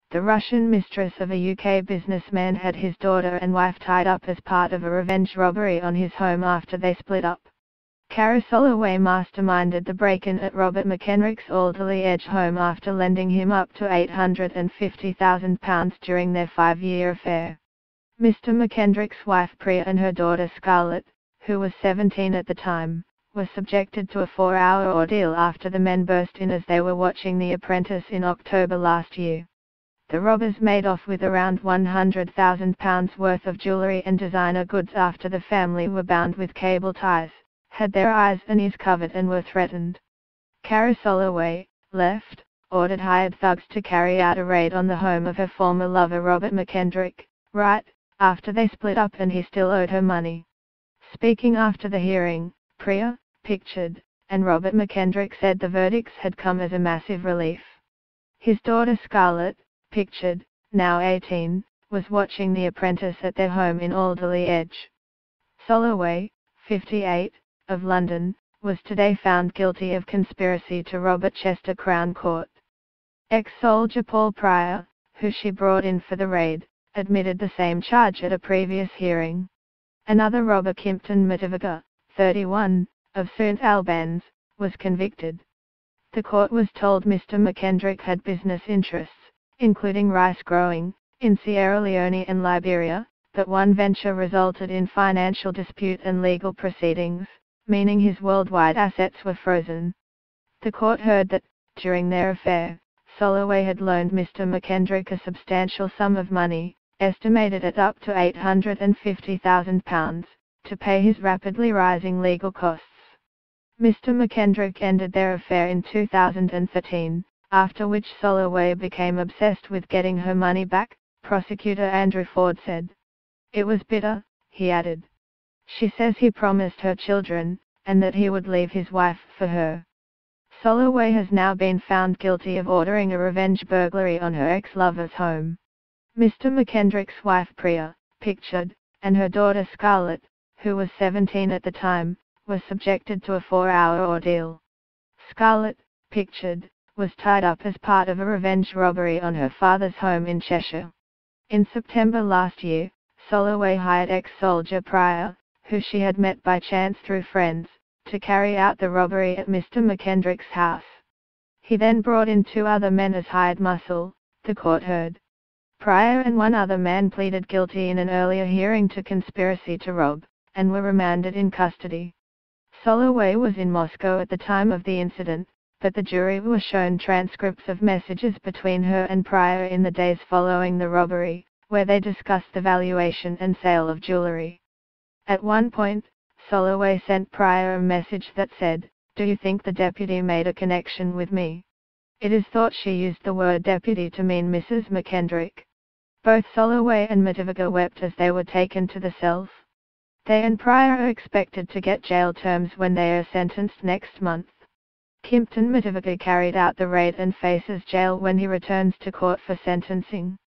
The Russian mistress of a UK businessman had his daughter and wife tied up as part of a revenge robbery on his home after they split up. Cara Soloway masterminded the break-in at Robert McKendrick's Alderley Edge home after lending him up to £850,000 during their 5-year affair. Mr. McKendrick's wife Priya and her daughter Scarlett, who was 17 at the time, were subjected to a 4-hour ordeal after the men burst in as they were watching The Apprentice in October last year. The robbers made off with around £100,000 worth of jewellery and designer goods after the family were bound with cable ties, had their eyes and ears covered and were threatened. Cara Soloway, left, ordered hired thugs to carry out a raid on the home of her former lover Robert McKendrick, right after they split up and he still owed her money. Speaking after the hearing, Priya, pictured, and Robert McKendrick said the verdicts had come as a massive relief. His daughter Scarlett, pictured, now 18, was watching The Apprentice at their home in Alderley Edge. Soloway, 58, of London, was today found guilty of conspiracy to rob at Chester Crown Court. Ex-soldier Paul Pryor, who she brought in for the raid, admitted the same charge at a previous hearing. Another robber Kimpton Mativaga, 31, of St Albans, was convicted. The court was told Mr. McKendrick had business interests, including rice growing, in Sierra Leone and Liberia, but one venture resulted in financial dispute and legal proceedings, meaning his worldwide assets were frozen. The court heard that, during their affair, Soloway had loaned Mr. McKendrick a substantial sum of money, estimated at up to £850,000, to pay his rapidly rising legal costs. Mr. McKendrick ended their affair in 2013, after which Soloway became obsessed with getting her money back, prosecutor Andrew Ford said. It was bitter, he added. She says he promised her children, and that he would leave his wife for her. Soloway has now been found guilty of ordering a revenge burglary on her ex-lover's home. Mr. McKendrick's wife Priya, pictured, and her daughter Scarlett, who was 17 at the time, was subjected to a 4-hour ordeal. Scarlett, pictured, was tied up as part of a revenge robbery on her father's home in Cheshire. In September last year, Soloway hired ex-soldier Pryor, who she had met by chance through friends, to carry out the robbery at Mr. McKendrick's house. He then brought in 2 other men as hired muscle, the court heard. Pryor and one other man pleaded guilty in an earlier hearing to conspiracy to rob, and were remanded in custody. Soloway was in Moscow at the time of the incident, but the jury were shown transcripts of messages between her and Pryor in the days following the robbery, where they discussed the valuation and sale of jewellery. At one point, Soloway sent Pryor a message that said, "Do you think the deputy made a connection with me?" It is thought she used the word deputy to mean Mrs. McKendrick. Both Soloway and Mativaga wept as they were taken to the cells. They and Pryor are expected to get jail terms when they are sentenced next month. Kimpton Mativaga carried out the raid and faces jail when he returns to court for sentencing.